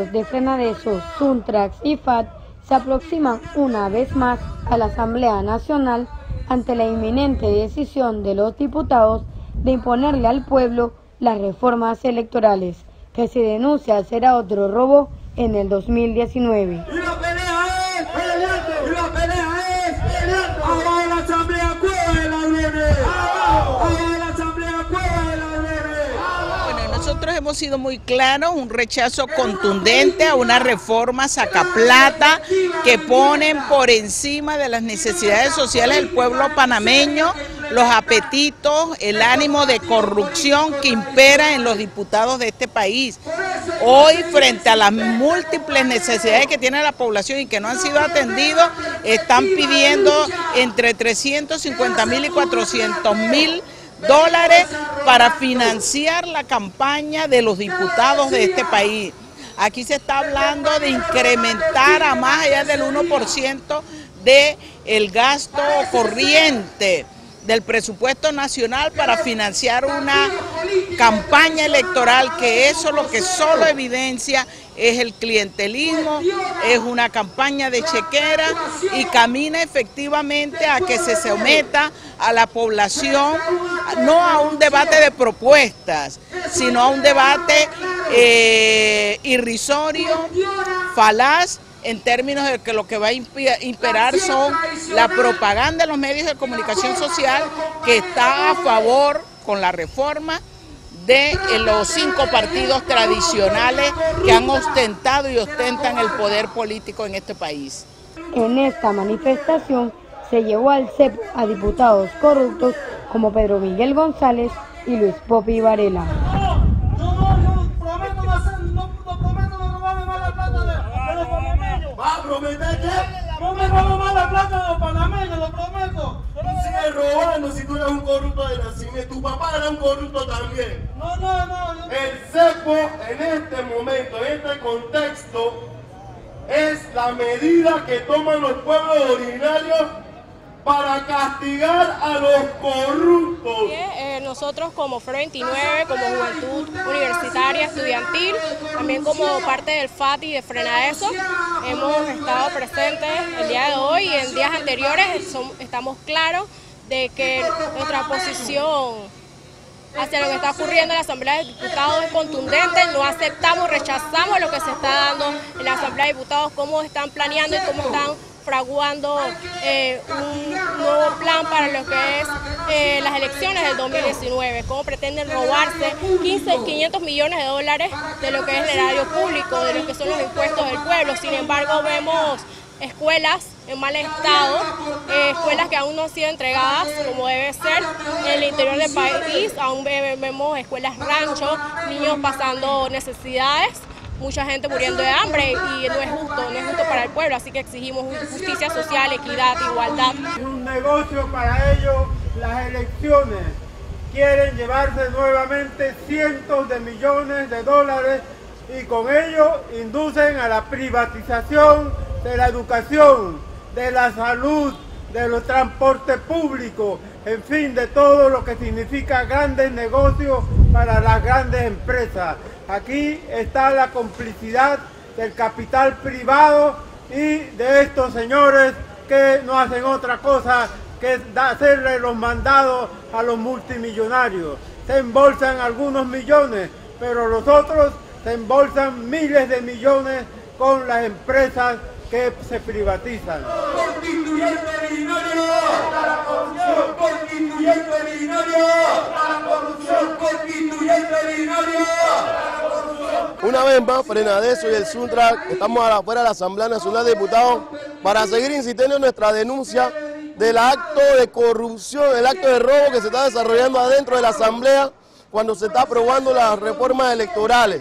partidos de Frenadeso, Suntrax y FAT se aproximan una vez más a la Asamblea Nacional ante la inminente decisión de los diputados de imponerle al pueblo las reformas electorales, que se denuncia será otro robo en el 2019. Nosotros hemos sido muy claros, un rechazo contundente a una reforma sacaplata que ponen por encima de las necesidades sociales del pueblo panameño, los apetitos, el ánimo de corrupción que impera en los diputados de este país. Hoy, frente a las múltiples necesidades que tiene la población y que no han sido atendidos, están pidiendo entre 350.000 y 400.000 dólares para financiar la campaña de los diputados de este país. Aquí se está hablando de incrementar a más allá del 1% del gasto corriente del presupuesto nacional para financiar una campaña electoral, que eso lo que solo evidencia es el clientelismo, es una campaña de chequera y camina efectivamente a que se someta a la población, no a un debate de propuestas, sino a un debate irrisorio, falaz, en términos de que lo que va a imperar son la propaganda de los medios de comunicación social, que está a favor con la reforma de los 5 partidos tradicionales que han ostentado y ostentan el poder político en este país. En esta manifestación se llevó al cepo a diputados corruptos como Pedro Miguel González y Luis Popi Varela. ¿Va a prometer qué? No me robo más la plata de los panameños, lo prometo. Tú sigues robando si tú eres un corrupto de nacimiento. Tu papá era un corrupto también. No. El cepo en este momento, en este contexto, es la medida que toman los pueblos originarios para castigar a los corruptos. Nosotros como FRE 29, como Juventud Universitaria Estudiantil, también como parte del FAT y de Frenadeso, hemos estado presentes el día de hoy y en días anteriores. Estamos claros de que nuestra posición hacia lo que está ocurriendo en la Asamblea de Diputados es contundente. No aceptamos, rechazamos lo que se está dando en la Asamblea de Diputados, cómo están planeando y cómo están fraguando un nuevo plan para lo que es las elecciones del 2019, cómo pretenden robarse 500 millones de dólares de lo que es el erario público, de lo que son los impuestos del pueblo. Sin embargo, vemos escuelas en mal estado, escuelas que aún no han sido entregadas como debe ser en el interior del país. Aún vemos escuelas rancho, niños pasando necesidades, mucha gente muriendo de hambre y no es justo para el pueblo, así que exigimos justicia social, equidad, igualdad. Es un negocio para ellos las elecciones. Quieren llevarse nuevamente cientos de millones de dólares y con ello inducen a la privatización de la educación, de la salud, de los transportes públicos, en fin, de todo lo que significa grandes negocios para las grandes empresas. Aquí está la complicidad del capital privado y de estos señores que no hacen otra cosa que hacerle los mandados a los multimillonarios. Se embolsan algunos millones, pero los otros se embolsan miles de millones con las empresas que se privatizan. Constituyente minoritario para la corrupción, constituyente minoritario para la corrupción, constituyente minoritario para la corrupción. Una vez más, Frenadeso y el Suntrax estamos afuera de la Asamblea Nacional de Diputados para seguir insistiendo en nuestra denuncia del acto de corrupción, el acto de robo que se está desarrollando adentro de la Asamblea cuando se está aprobando las reformas electorales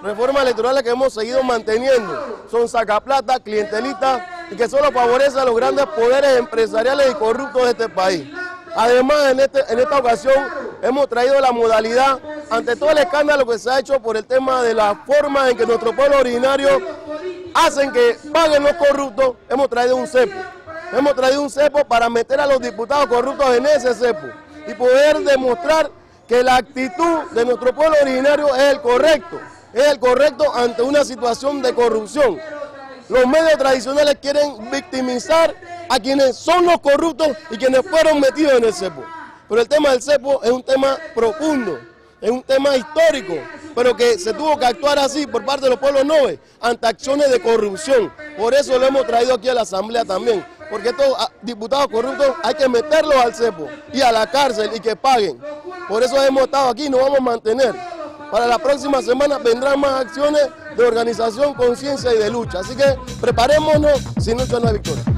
que hemos seguido manteniendo. Son sacaplata, clientelistas y que solo favorecen a los grandes poderes empresariales y corruptos de este país. Además, en esta ocasión hemos traído la modalidad, ante todo el escándalo que se ha hecho por el tema de la forma en que nuestro pueblo originario hacen que paguen los corruptos, hemos traído un cepo. Hemos traído un cepo para meter a los diputados corruptos en ese cepo y poder demostrar que la actitud de nuestro pueblo originario es el correcto. es el correcto ante una situación de corrupción. Los medios tradicionales quieren victimizar a quienes son los corruptos y quienes fueron metidos en el cepo. Pero el tema del cepo es un tema profundo, es un tema histórico, pero que se tuvo que actuar así por parte de los pueblos noves ante acciones de corrupción. Por eso lo hemos traído aquí a la Asamblea también, porque estos diputados corruptos hay que meterlos al cepo y a la cárcel y que paguen. Por eso hemos estado aquí y nos vamos a mantener. Para la próxima semana vendrán más acciones de organización, conciencia y de lucha. Así que preparémonos, sin lucha no hay victoria.